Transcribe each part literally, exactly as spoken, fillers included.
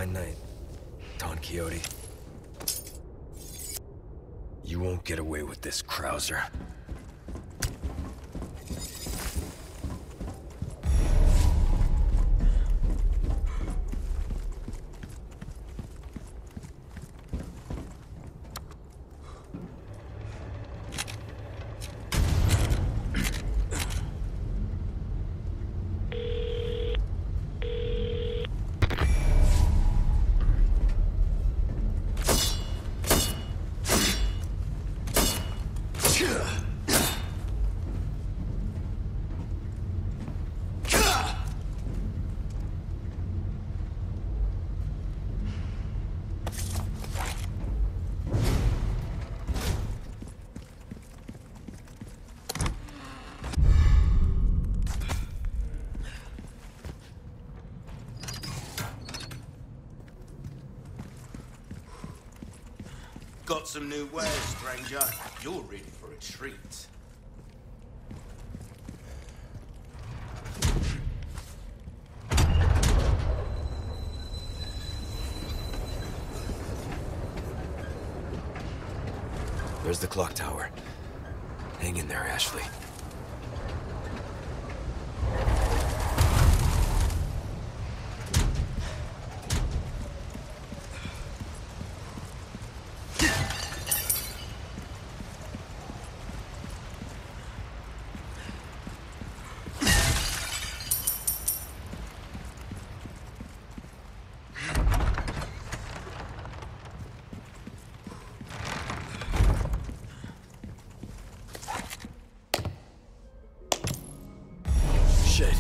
fine night, Don Quixote. You won't get away with this, Krauser. Got some new wares, stranger. You're in for a treat. There's the clock tower. Hang in there, Ashley. Shit.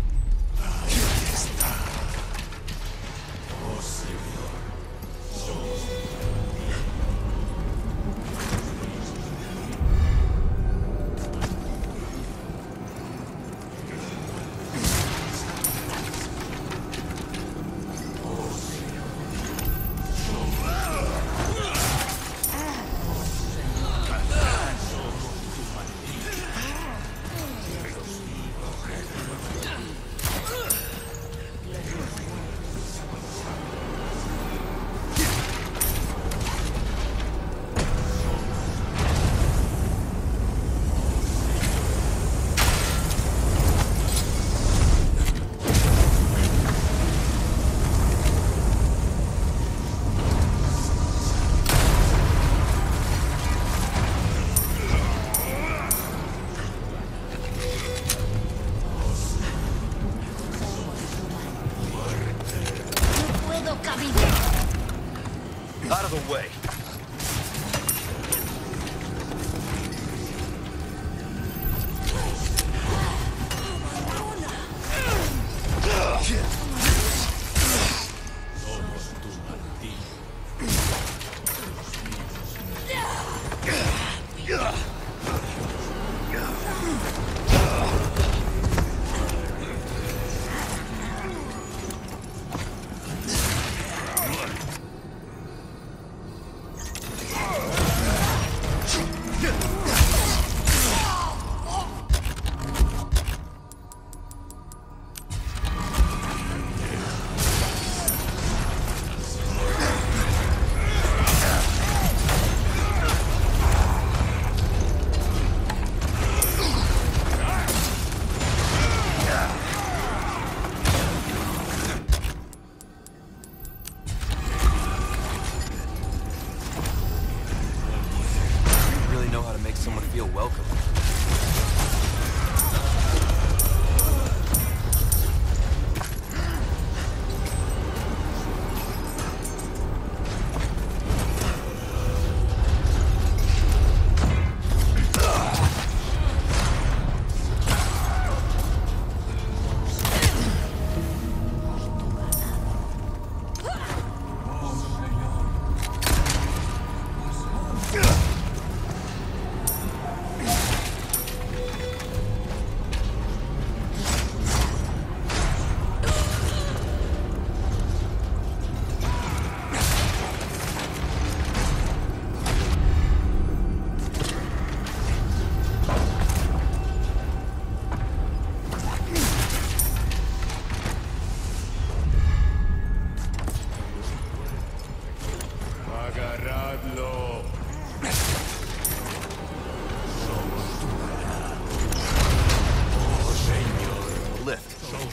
Out of the way.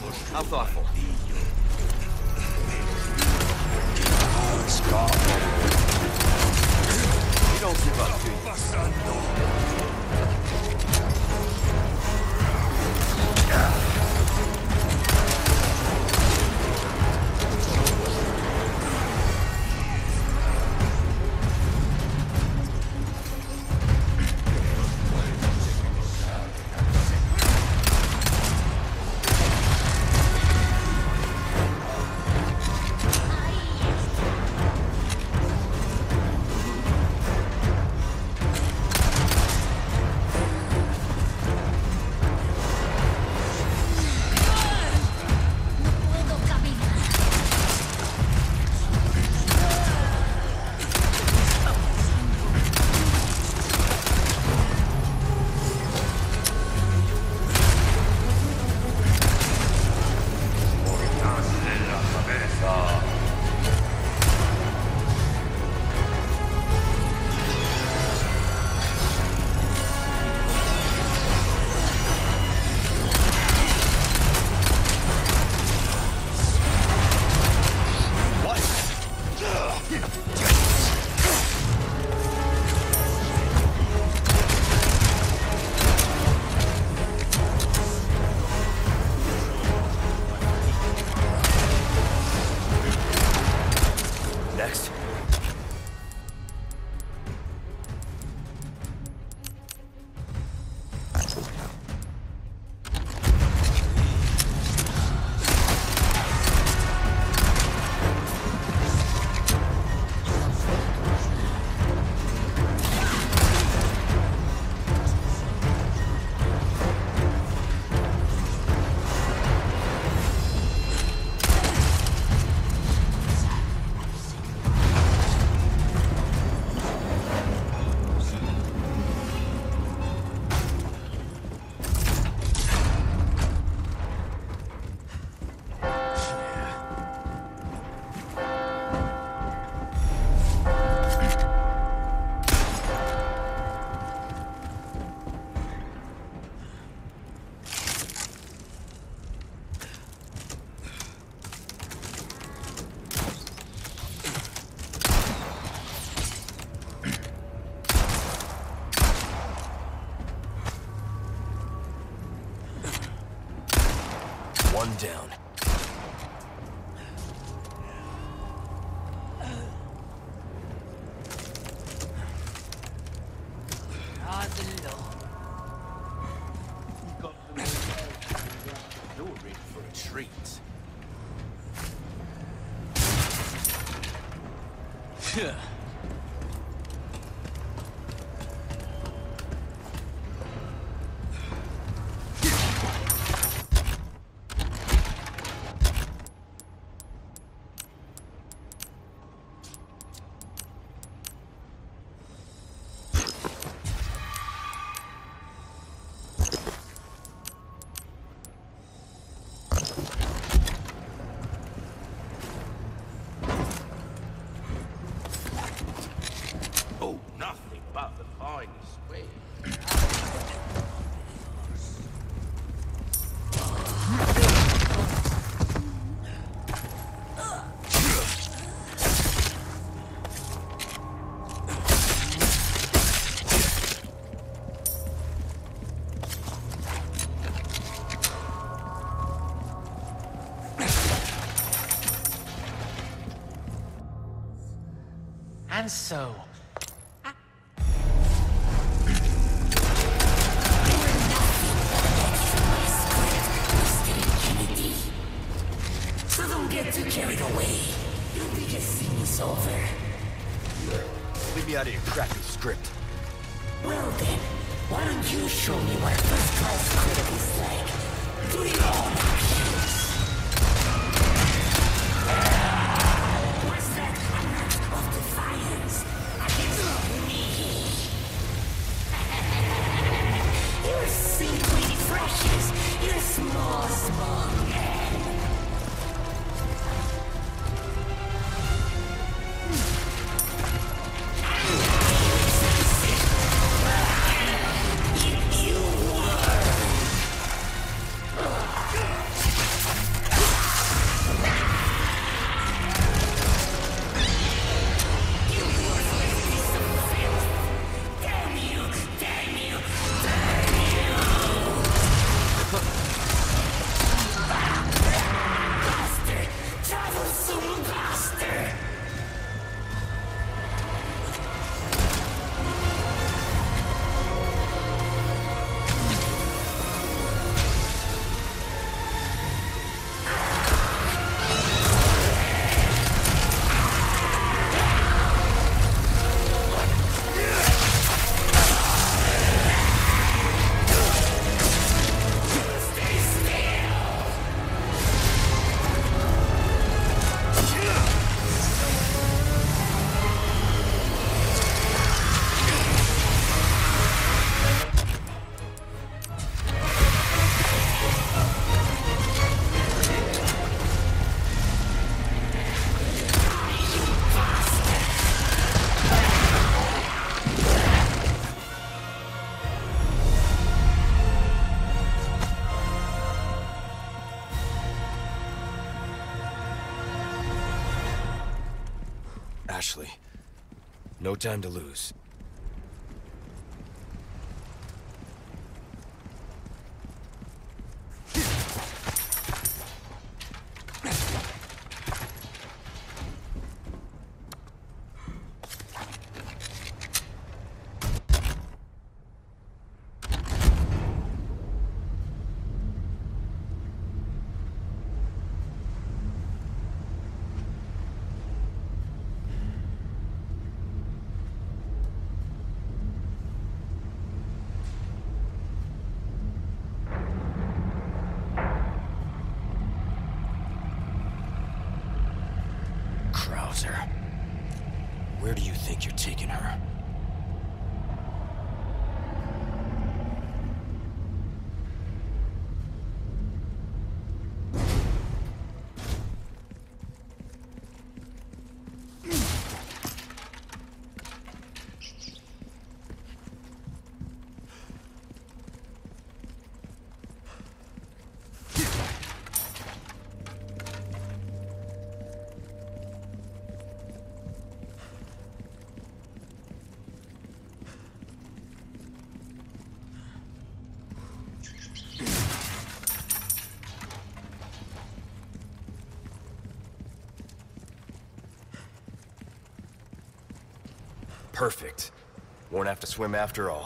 How thoughtful. You don't give up, do Next. One down. You're ready for a treat. Yeah. Oh, nothing but the finest way. And so, so don't get too carried away. Your biggest scene is over. Leave me out of your crappy script. Well then, why don't you show me what first-class critic is like? Do your own actions. What's that act of defiance against me? You're simply precious. You're small, small man. If you were Ashley. No time to lose. Krauser. Where do you think you're taking her? Perfect. Won't have to swim after all.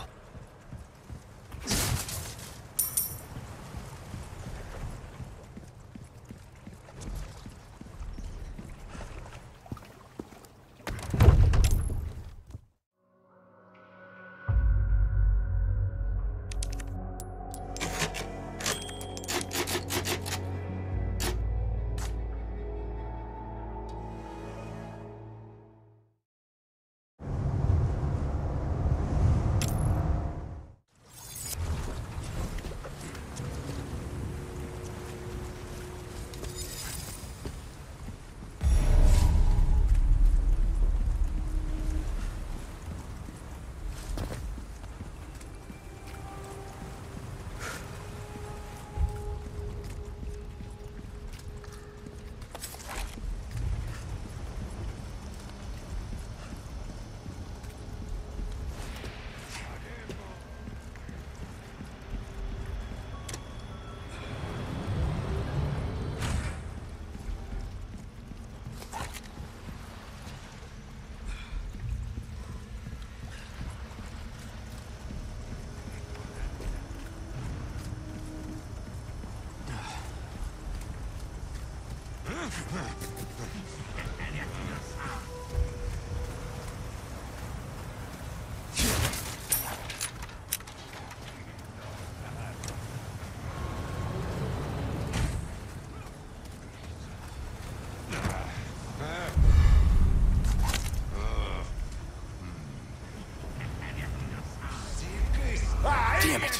Damn it!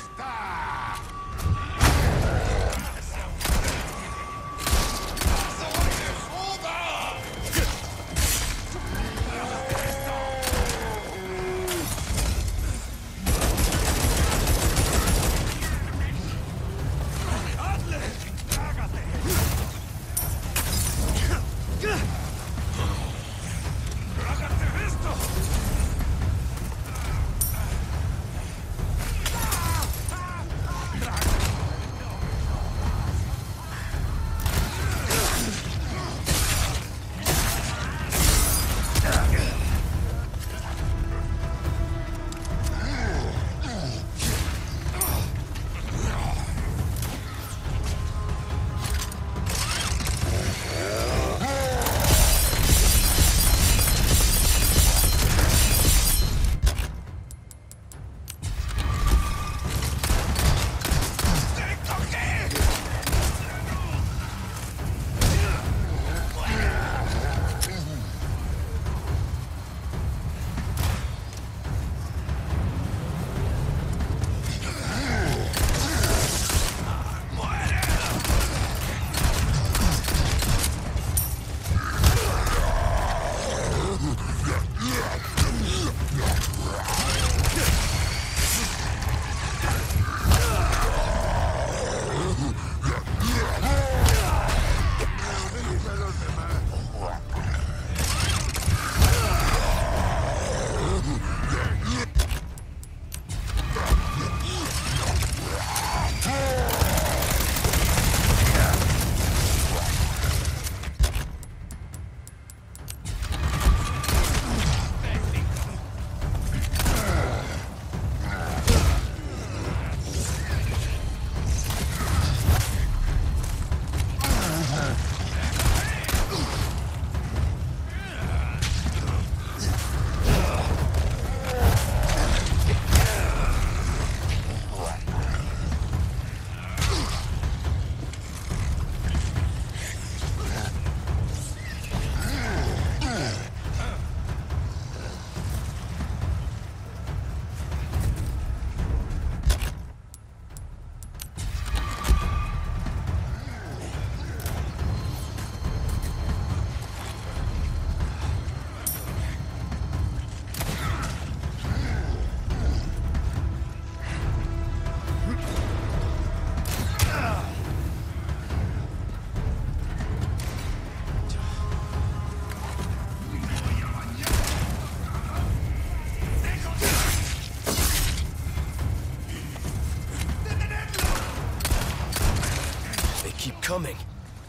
coming.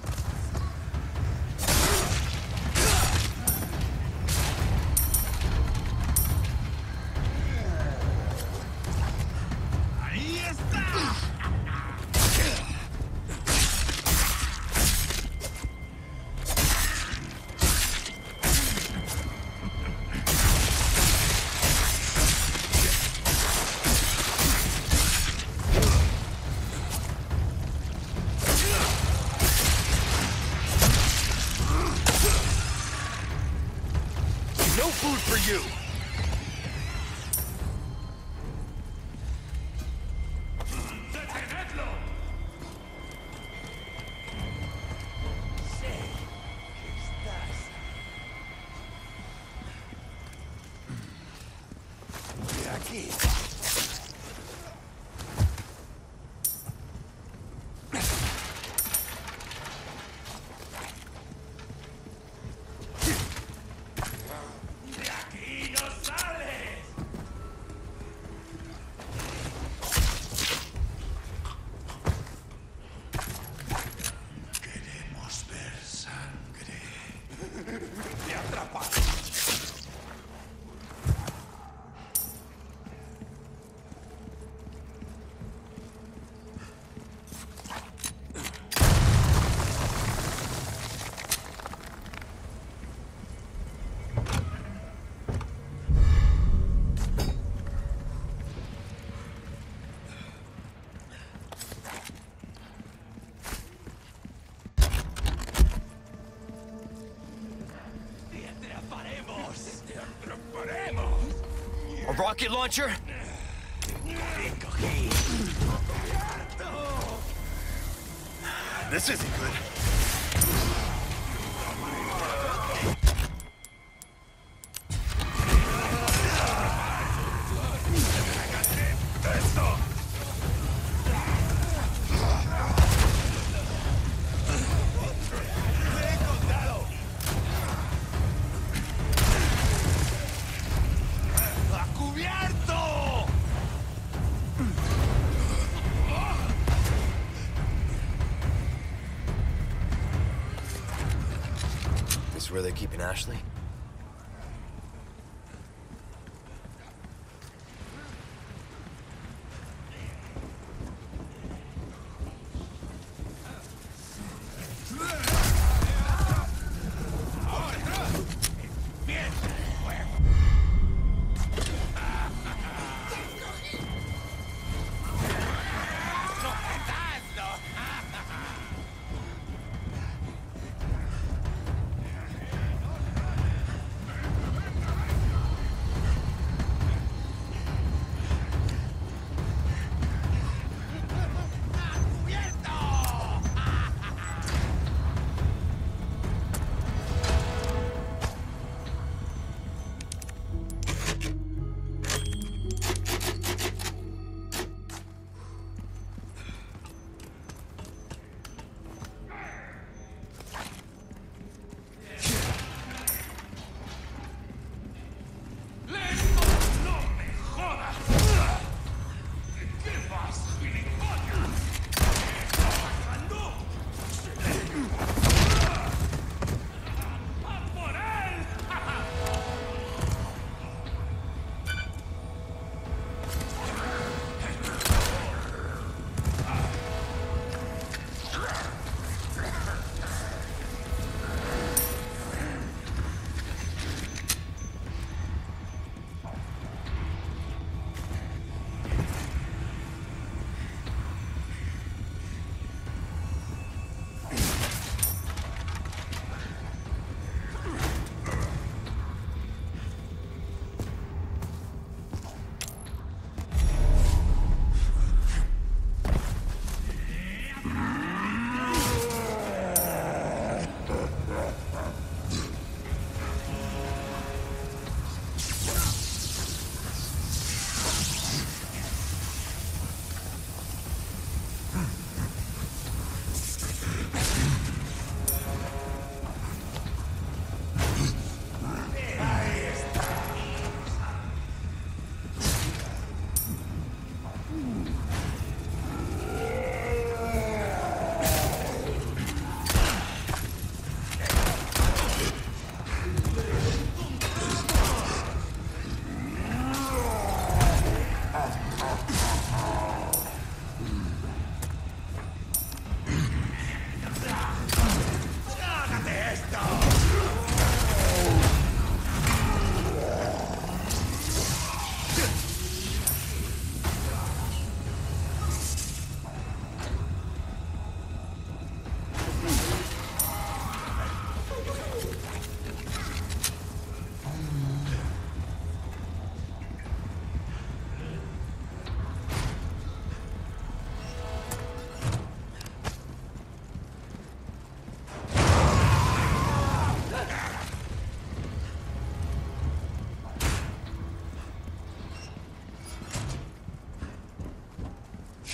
No food for you! A rocket launcher? This isn't good. This where they're keeping Ashley?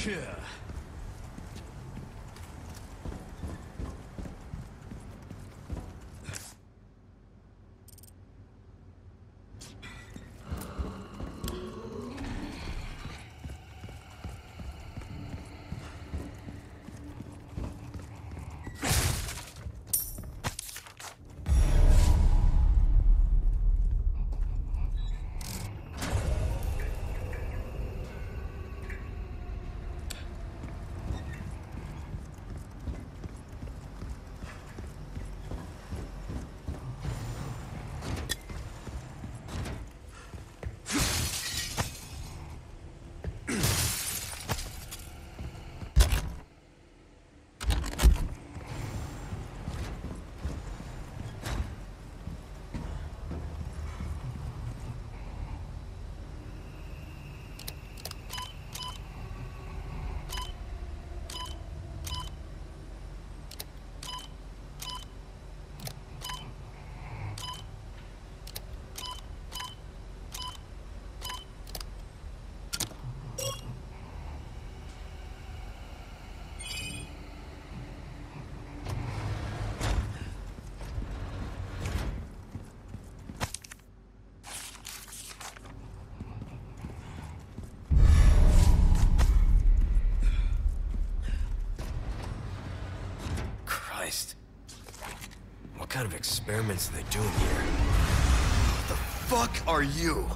Gotcha! What kind of experiments are they doing here? What the fuck are you?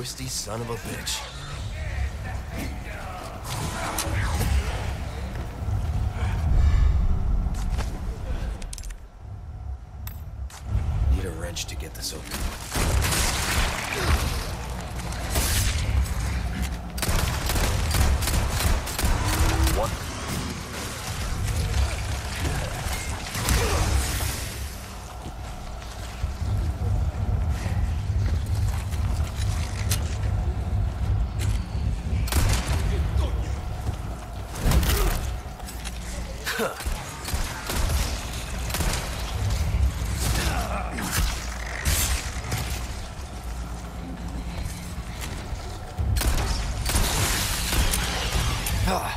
twisty son of a bitch. Need a wrench to get this open. What? Ah.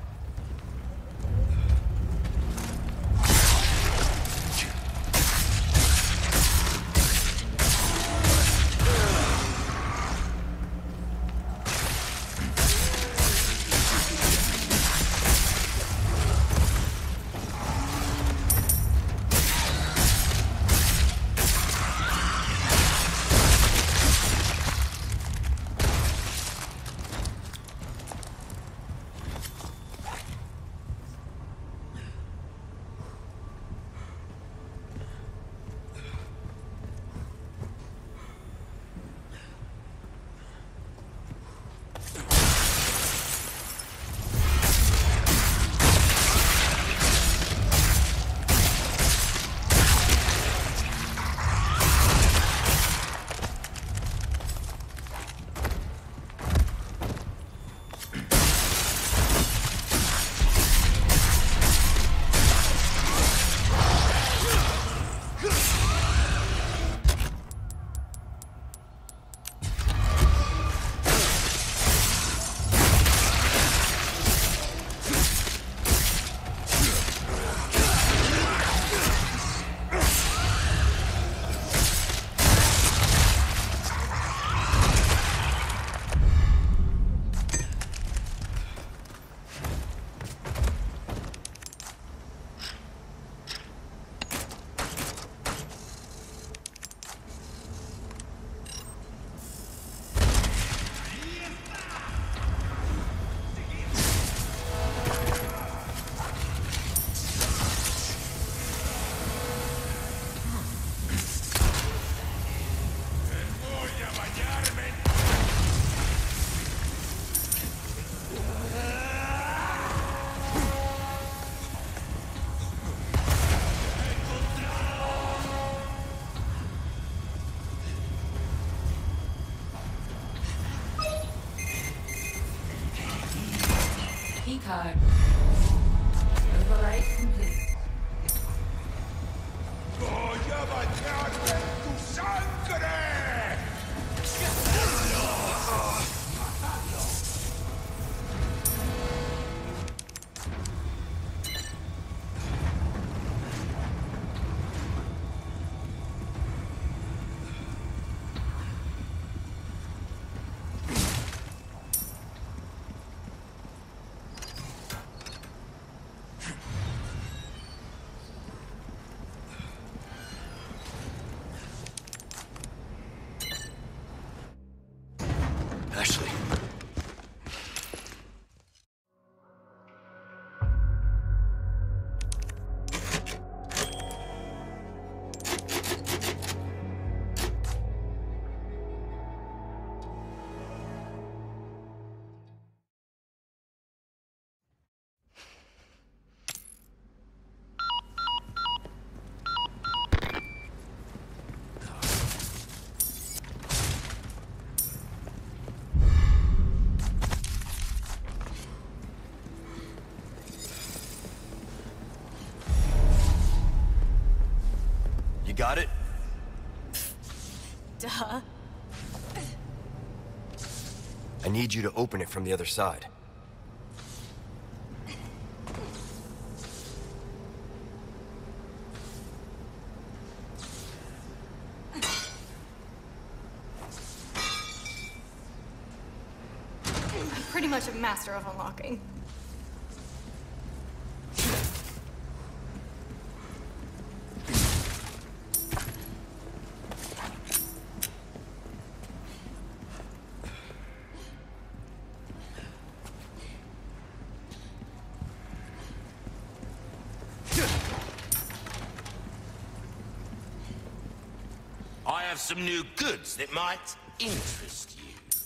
Card. Override complete. Voy a bañarme en tu sangre. Ashley. You got it? Duh. I need you to open it from the other side. I'm pretty much a master of unlocking. I have some new goods that might interest you.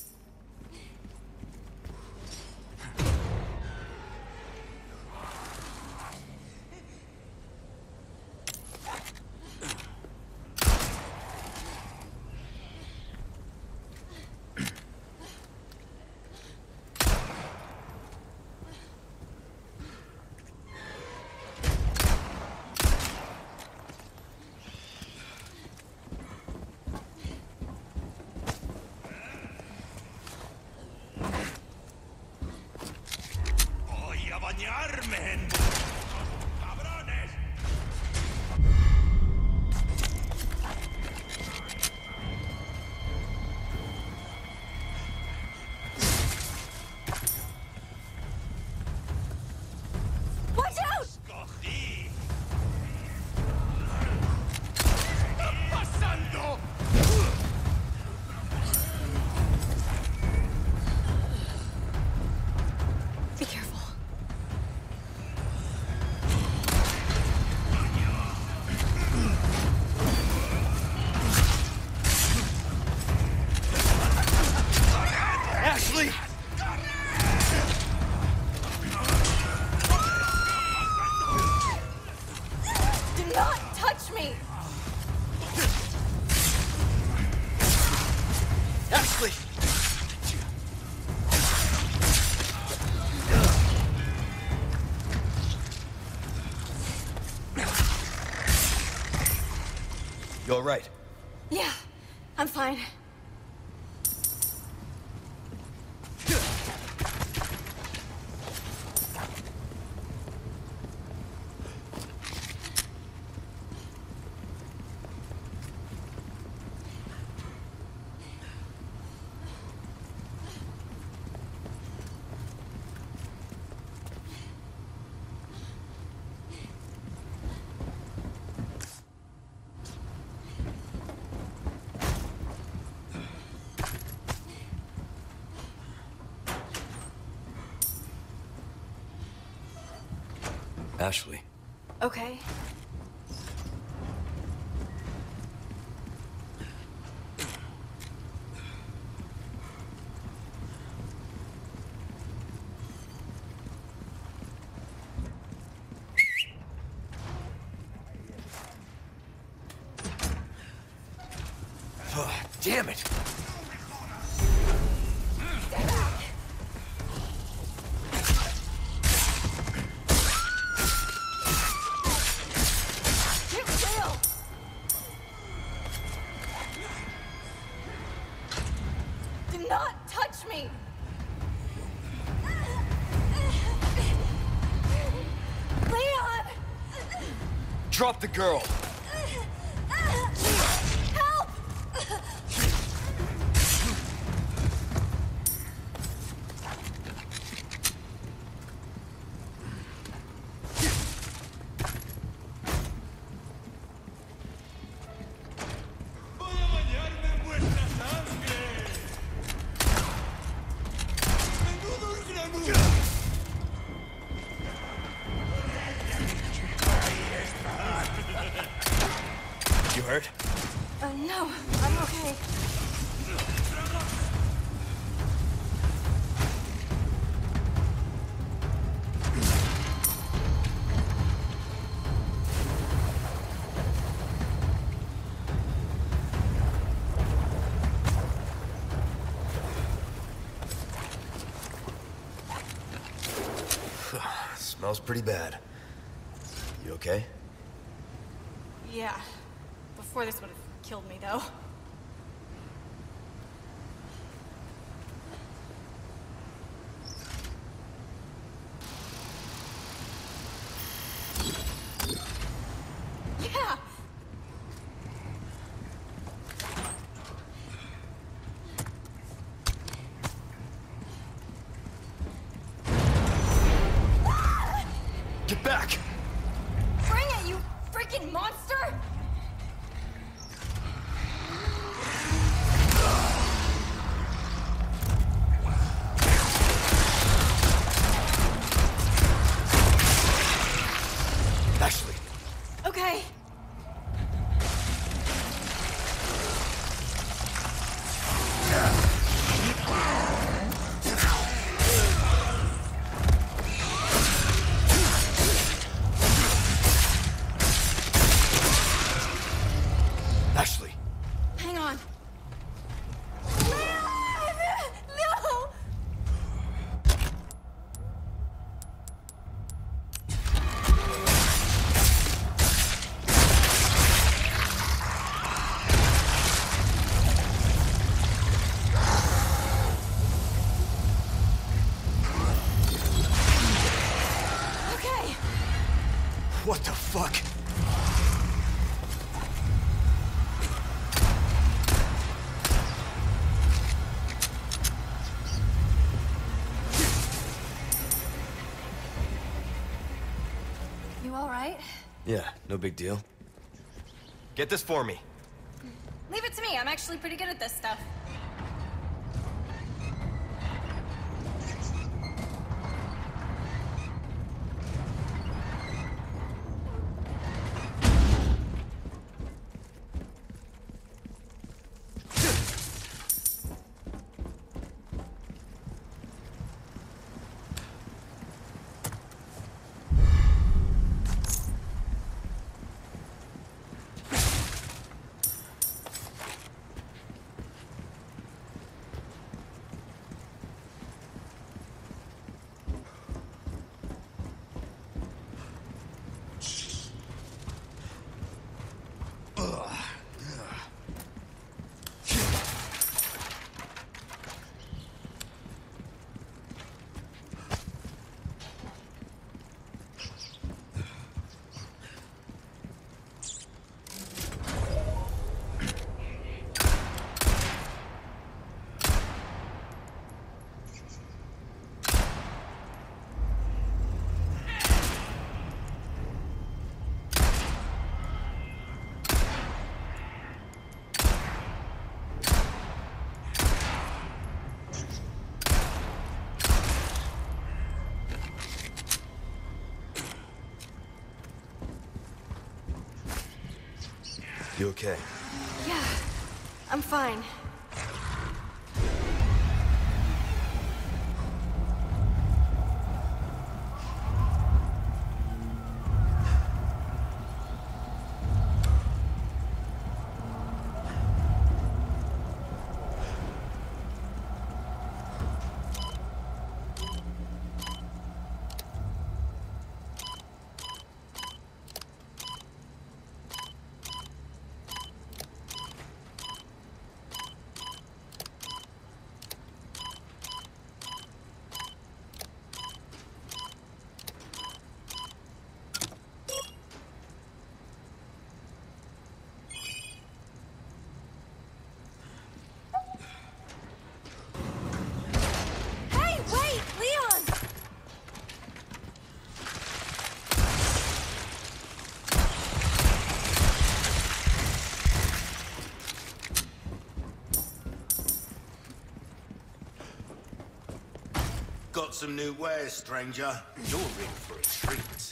You all right? Yeah, I'm fine. Ashley. Okay. Oh, damn it! Drop the girl! Help! You hurt? Uh, no, I'm okay. Smells pretty bad. You okay? Yeah. Before this would have killed me, though. Yeah! Get back! Bring it, you freaking monster! Ashley! Okay. right? Yeah, no big deal. Get this for me. Leave it to me. I'm actually pretty good at this stuff. You okay? Yeah, I'm fine. Hey, wait, Leon! Got some new wares, stranger. You're in for a treat.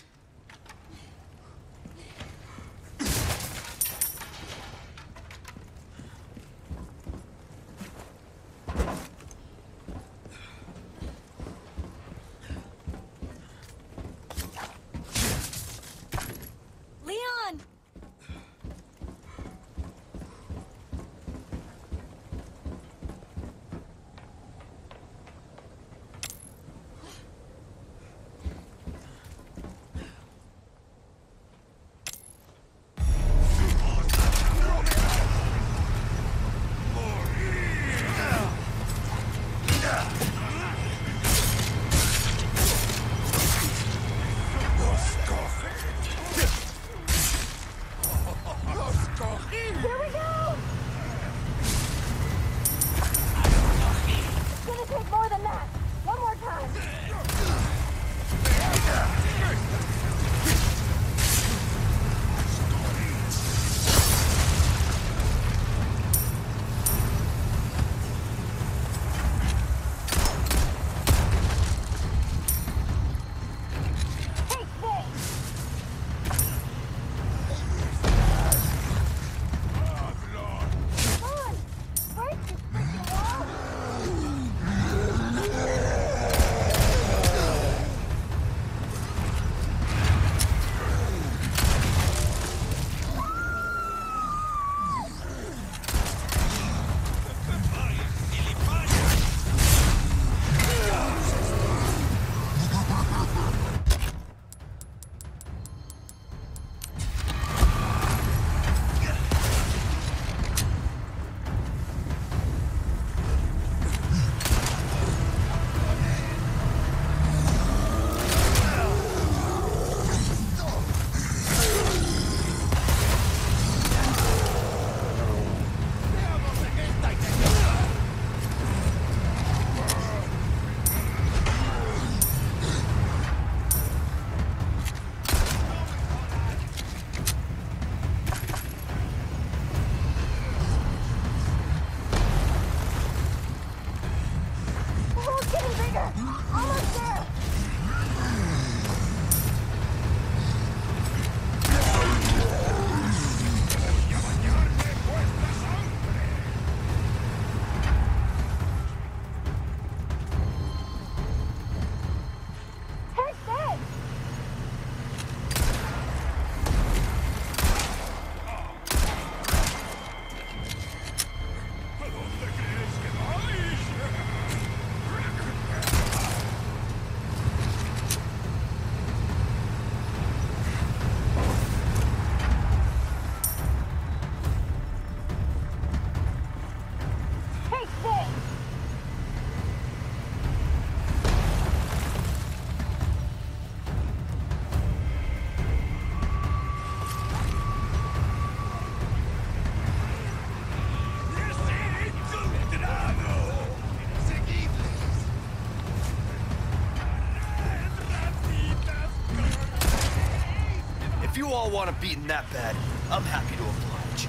Leon! want him beaten that bad, I'm happy to oblige.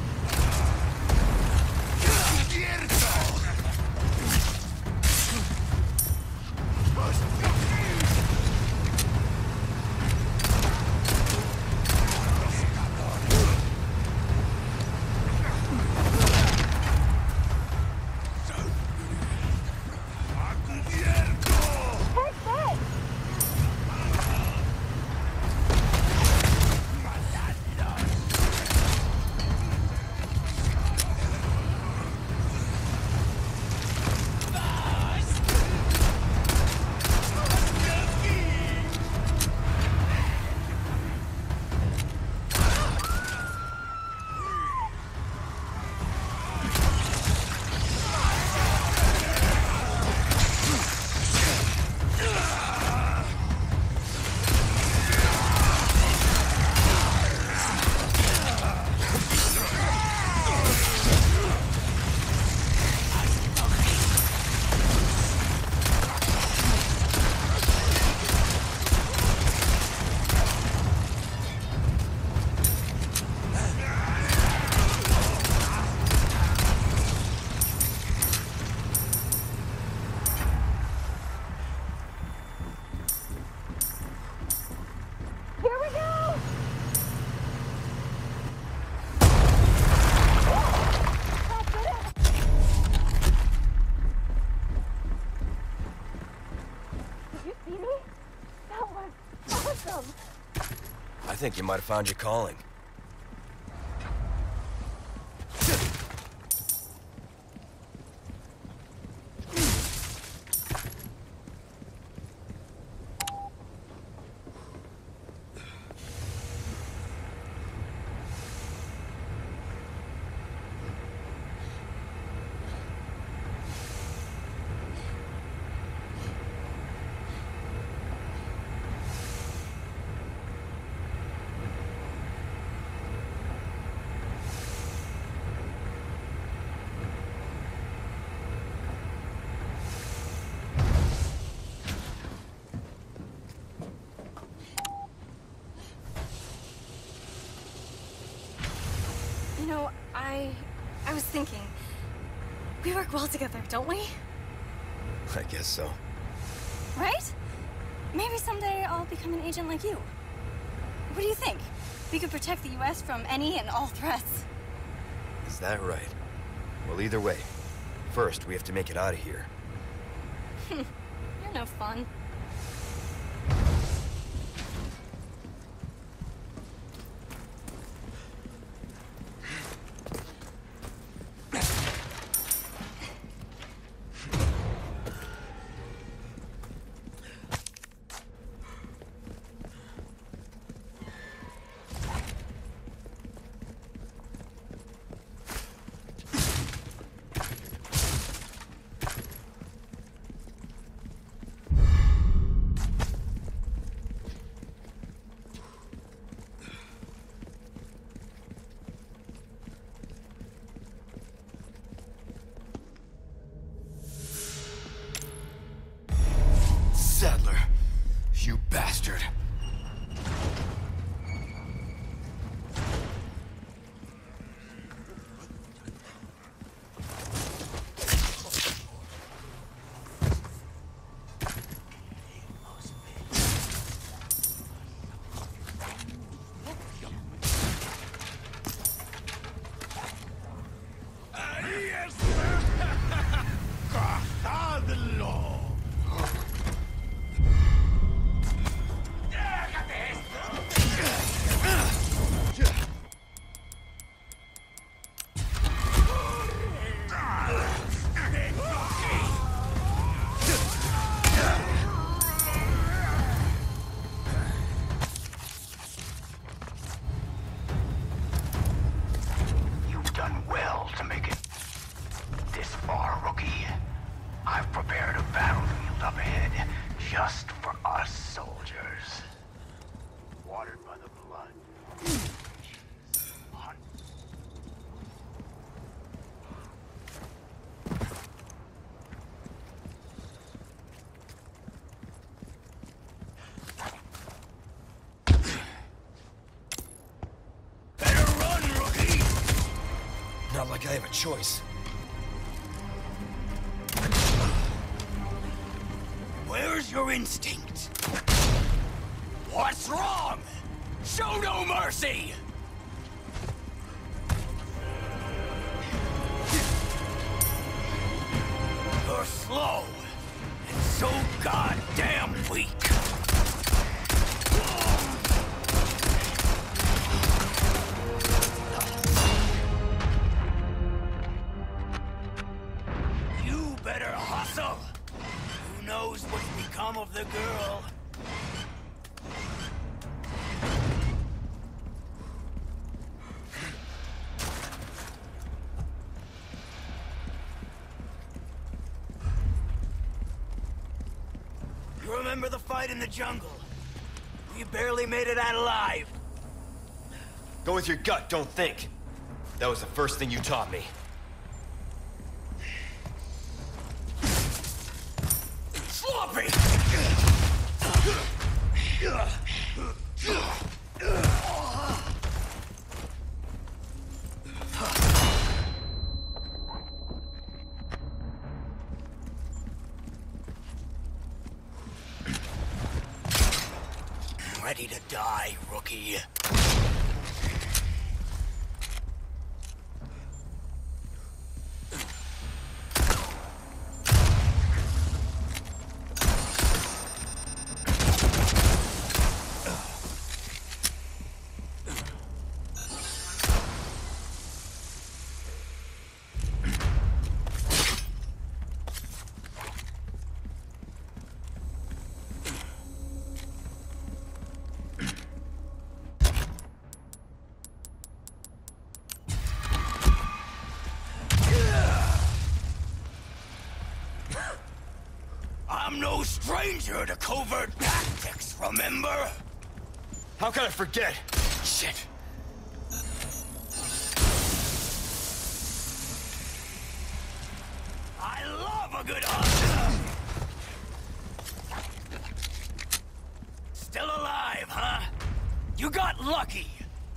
I think you might have found your calling. You know, I... I was thinking... We work well together, don't we? I guess so. Right? Maybe someday I'll become an agent like you. What do you think? We could protect the U S from any and all threats. Is that right? Well, either way. First, we have to make it out of here. You're no fun. Sadler, you bastard. Not like I have a choice. Where's your instinct? What's wrong? Show no mercy! You're slow, and so goddamn weak. You better hustle. Who knows what's become of the girl? You remember the fight in the jungle? We barely made it out alive. Go with your gut, don't think. That was the first thing you taught me. Sloppy! Ready to die, rookie. I'm no stranger to covert tactics, remember? How can I forget? Shit. I love a good hunter! Still alive, huh? You got lucky!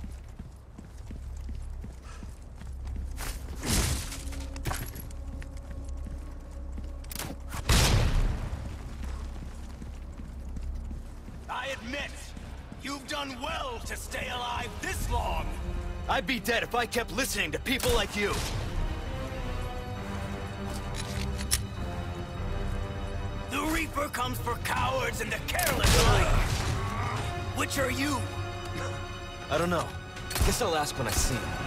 I admit, you've done well to stay alive this long! I'd be dead if I kept listening to people like you. The Reaper comes for cowards and the careless like. Which are you? I don't know. Guess I'll ask when I see him.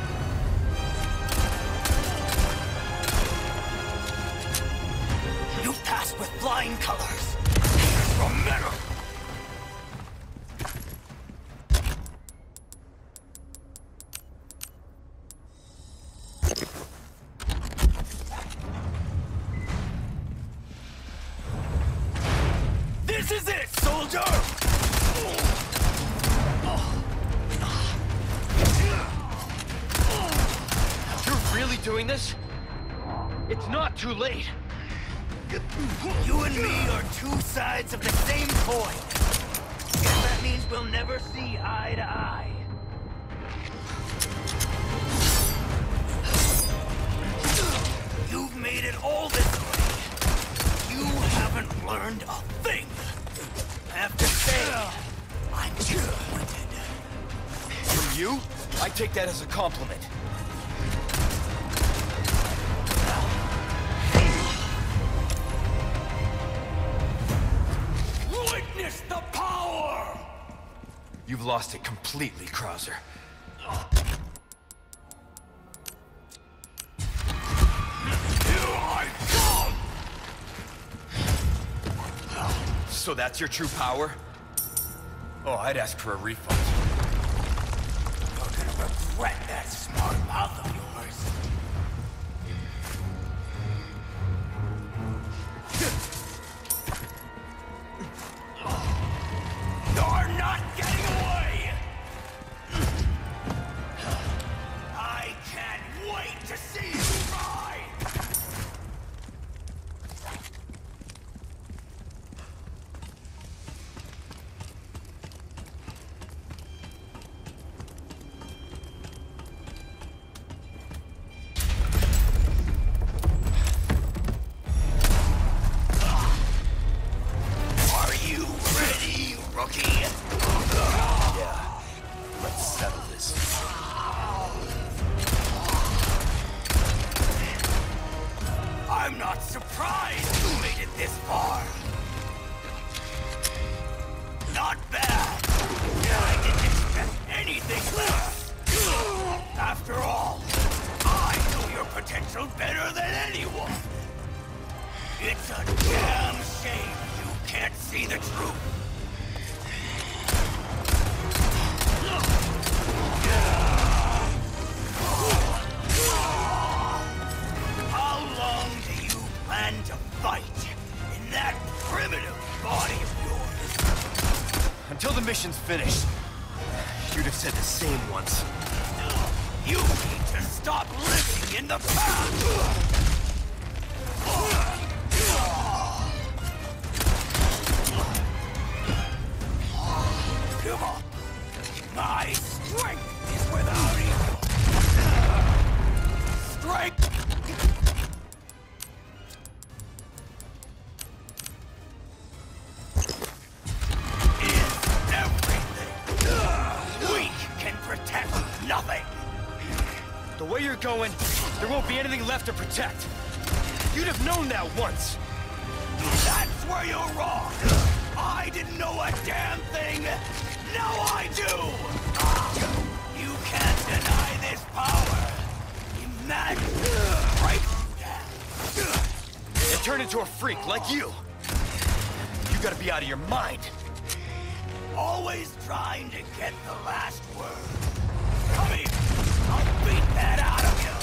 You passed with flying colors. Here's your medal! This is it, soldier! You're really doing this? It's not too late. You and me are two sides of the same coin. Guess that means we'll never see eye to eye. You've made it all this way. You haven't learned a thing. I have to say, I'm disappointed. From you? I take that as a compliment. Witness the power! You've lost it completely, Krauser. Here I come! So that's your true power? Oh, I'd ask for a refund. You're gonna regret that smart mouth of yours. You're not getting away! I can't wait to see you ride! I'm not surprised you made it this far. Not bad. I didn't expect anything less. After all, I know your potential better than anyone. It's a damn shame you can't see the truth. How long do you plan to fight in that primitive body of yours? Until the mission's finished. You'd have said the same once. You need to stop living in the past! Come on. My strength is without equal. Strength is everything. Weak can protect nothing. The way you're going, there won't be anything left to protect. You'd have known that once. That's where you're wrong. I didn't know a damn thing. Now I do. You can't deny this power. Imagine it breaks you down. And turn into a freak like you. You gotta be out of your mind. Always trying to get the last word. Come here. I'll beat that out of you.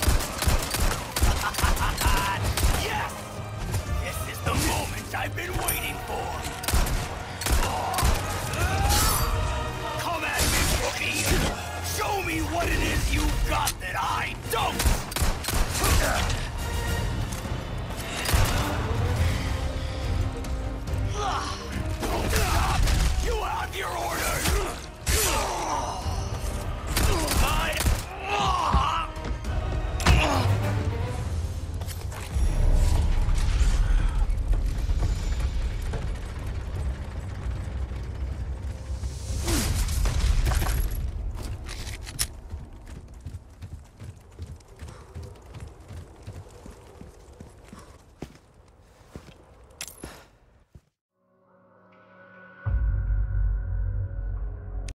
Yes! This is the moment I've been waiting for. Come at me, rookie. Show me what it is you've got that I don't.